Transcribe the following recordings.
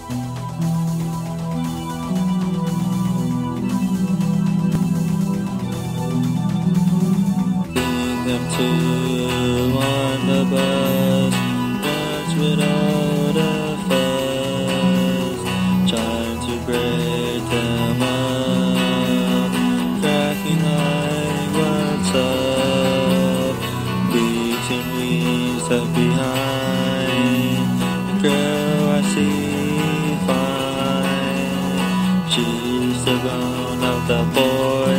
Them two on the bus, words without a fuss, trying to break them up, cracking like what's up, beating weeds left behind, the girl I see fine, she's the bone of the boy,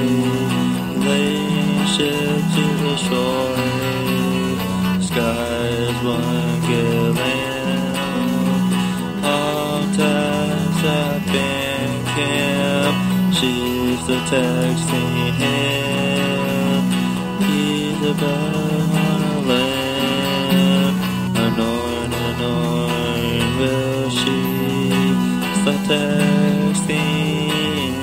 ship to the shore, sky's one gallon, all ties at band camp, she's the texting him, he's a bird on a limb, annoying, will she stop texting?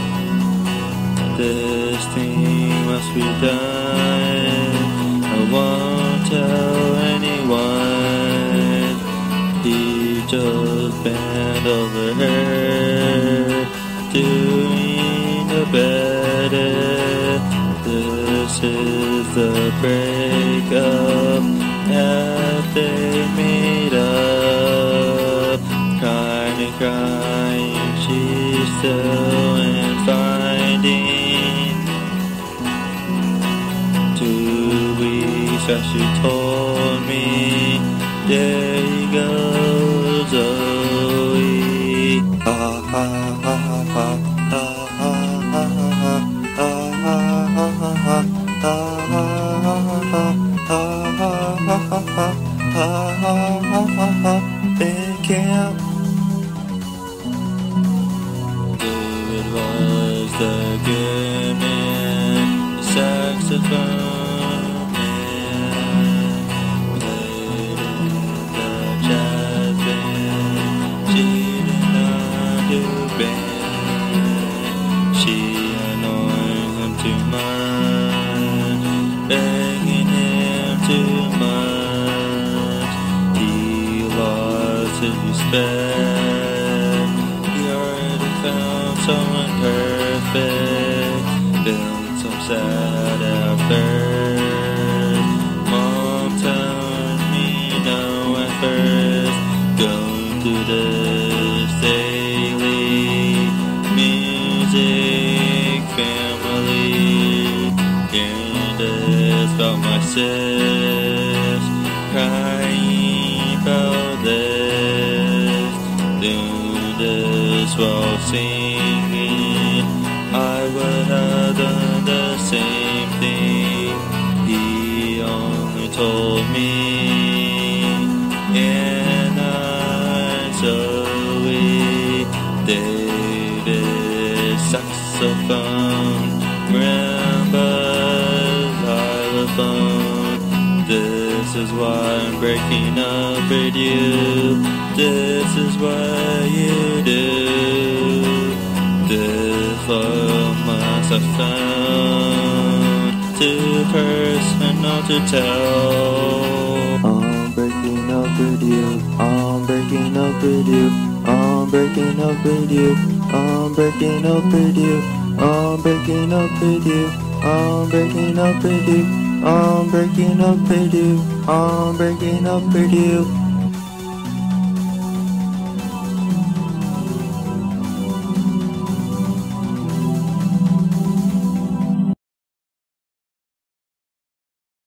This thing must be done. I won't tell anyone. He just bent over her, doing the better. This is the breakup that they made up. Crying and crying, she's still in finding. 2 weeks that she told me, there you go, Zoe. Ha ha ha ha ha ha ha ha ha. Band camp. David was the good man, the saxophone man, played in the jazz band. She did not do band. She annoyed him too much, begging him too much. He lost his respect. He already found someone perfect. Feeling so sad at first. Mom telling me no at first. Going through this daily music family. Hearing this about my sis, crying about this, doing this while singing. I would have done the same thing. He only told me, and I'm Zoe. David saxophone, marimba's xylophone. This is why I'm breaking up with you. This is what you do. This love must have found too personal to tell. I'm breaking up with you. I'm breaking up with you. I'm breaking up with you. I'm breaking up with you. I'm breaking up with you. I'm breaking up with you. I'm breaking up with you. I'm breaking up with you.